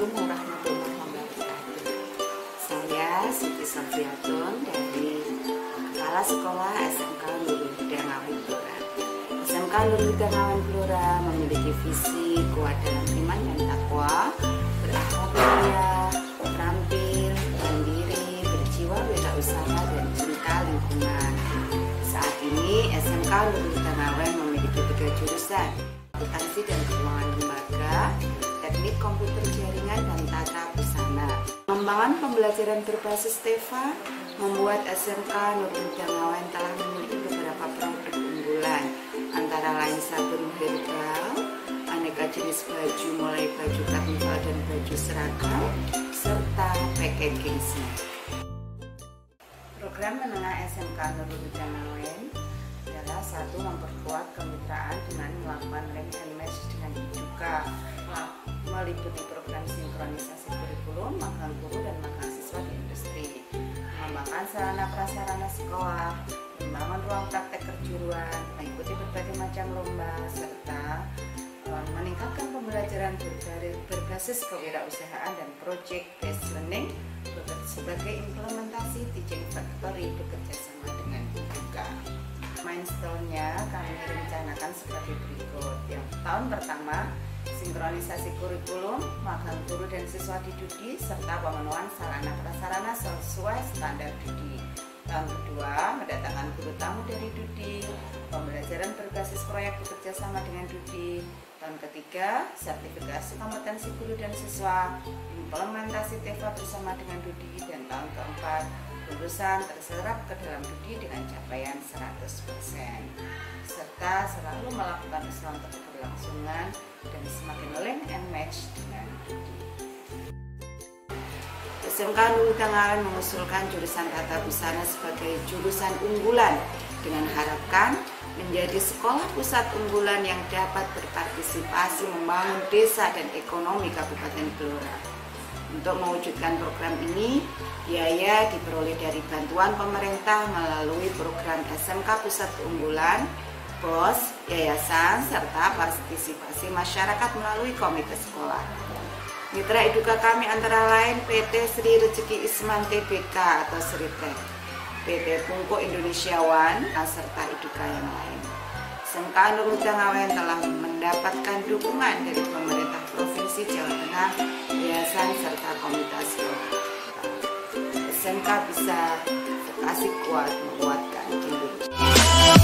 Assalamualaikum warahmatullahi wabarakatuh. Saya Siti Sofiatun dari Kepala Sekolah SMK Nurul Huda Ngawen Blora. SMK Nurul Huda Ngawen Blora memiliki visi kuat dalam iman dan takwa, berakhlak mulia, terampil, mandiri, berjiwa wirausaha dan cinta lingkungan. Saat ini SMK Nurul Huda Ngawen memiliki 3 jurusan: akuntansi dan keuangan lembaga, teknik komputer jaringan dan tata busana. Pengembangan pembelajaran berbasis TEFA membuat SMK Nurul Huda Ngawen telah memiliki beberapa produk unggulan, antara lain sabun herbal, aneka jenis baju mulai baju karnival dan baju seragam, serta packaging snack. Program menengah SMK Nurul Huda Ngawen adalah 1. Memperkuat kemitraan dengan melakukan link and match dengan Eduka, meliputi program sinkronisasi kurikulum, magang guru dan magang siswa di industri, mengembangkan sarana prasarana sekolah, membangun ruang praktek kejuruan, mengikuti berbagai macam lomba, serta meningkatkan pembelajaran berbasis kewirausahaan dan project based learning sebagai implementasi teaching factory bekerja sama dengan Eduka. Milestone-nya kami rencanakan sebagai berikut. Yang tahun pertama, sinkronisasi kurikulum, magang guru dan siswa di DUDI, serta pemenuhan sarana prasarana sesuai standar DUDI. Tahun kedua, mendatangkan guru tamu dari DUDI, pembelajaran berbasis proyek bekerja sama dengan DUDI. Tahun ketiga, sertifikasi kompetensi guru dan siswa, implementasi TEFA bersama dengan DUDI. Dan tahun keempat, lulusan terserap ke dalam DUDI dengan capaian 100%, serta selalu melakukan usaha untuk keberlangsungan dan semakin link and match dengan DUDI. SMK Nurul Huda Ngawen mengusulkan jurusan tata busana sebagai jurusan unggulan dengan harapan menjadi sekolah pusat unggulan yang dapat berpartisipasi membangun desa dan ekonomi Kabupaten Blora. Untuk mewujudkan program ini, biaya diperoleh dari bantuan pemerintah melalui program SMK Pusat Unggulan, BOS, yayasan, serta partisipasi masyarakat melalui komite sekolah. Mitra Eduka kami antara lain PT Sri Rezeki Isman Tbk atau Sritek, PT Pungko Indonesia One, serta Eduka yang lain. SMK Nurul Huda Ngawen telah mendapatkan dukungan dari pemerintah Provinsi Jawa Tengah, yayasan, serta komunitas sekolah. SMK bisa vokasi kuat menguatkan Indonesia.